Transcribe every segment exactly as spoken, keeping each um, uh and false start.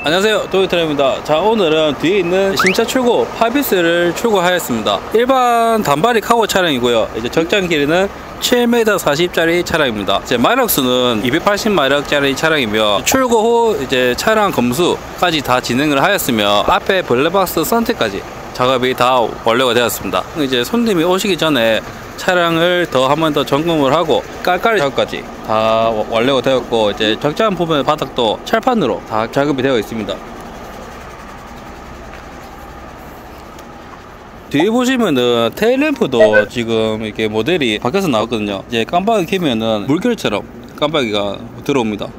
안녕하세요, 도요타입니다. 자, 오늘은 뒤에 있는 신차 출고 파비스를 출고하였습니다. 일반 단발이 카고 차량이고요. 이제 적장 길이는 칠 미터 사십짜리 차량입니다. 이제 마력수는 이백팔십 마력짜리 차량이며 출고 후 이제 차량 검수까지 다 진행을 하였으며 앞에 블랙박스 선택까지 작업이 다 완료가 되었습니다. 이제 손님이 오시기 전에 차량을 더 한 번 더 점검을 하고 깔깔이 작업까지 다 완료가 되었고, 이제 적장 부분의 바닥도 철판으로 다 작업이 되어 있습니다. 뒤에 보시면은 테일램프도 지금 이렇게 모델이 바뀌어서 나왔거든요. 이제 깜빡이 켜면은 물결처럼 깜빡이가 들어옵니다.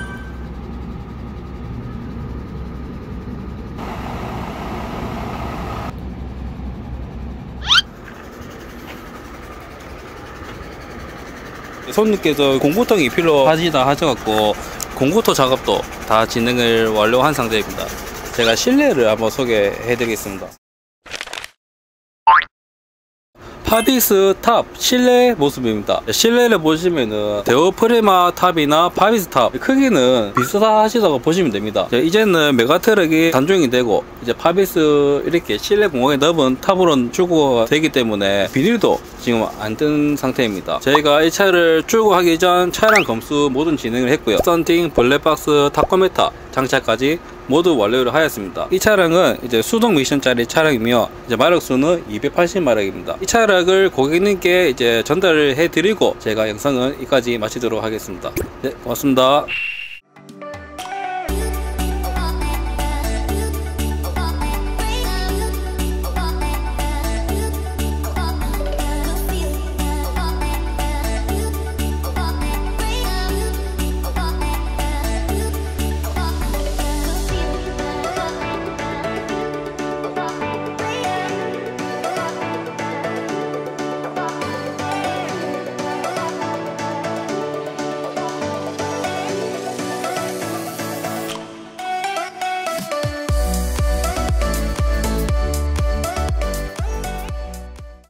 손님께서 공구통이 필요하시다 하셔갖고 공구토 작업도 다 진행을 완료한 상태입니다. 제가 실내를 한번 소개해 드리겠습니다. 파비스 탑 실내 모습입니다. 실내를 보시면은 데오 프리마 탑이나 파비스 탑 크기는 비슷하시다고 보시면 됩니다. 이제는 메가트럭이 단종이 되고 이제 파비스 이렇게 실내 공간이 넓은 탑으로 출고가 되기 때문에 비닐도 지금 안 뜬 상태입니다. 저희가 이 차를 출고하기 전 차량 검수 모든 진행을 했고요. 썬팅, 블랙박스, 타코메타 장착까지 모두 완료를 하였습니다. 이 차량은 이제 수동 미션짜리 차량이며 이제 마력수는 이백팔십 마력입니다. 이 차량을 고객님께 이제 전달을 해드리고 제가 영상은 여기까지 마치도록 하겠습니다. 네, 고맙습니다.